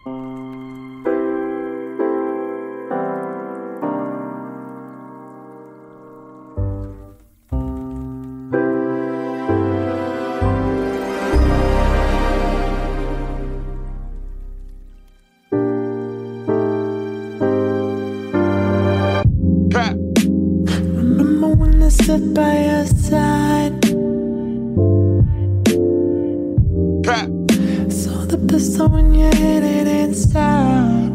Sit by your side. Saw the pistol when you hit it inside.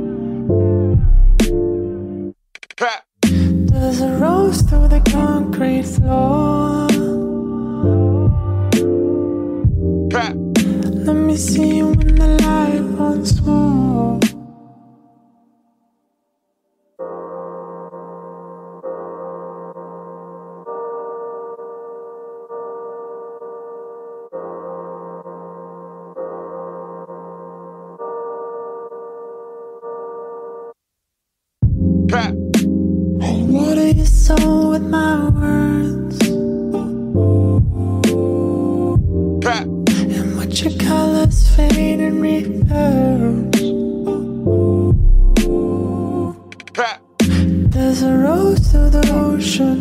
There's a rose through the concrete floor. Let me see you in the light once more. What are you so with my words? And watch your colors fade and reverse. There's a rose through the ocean.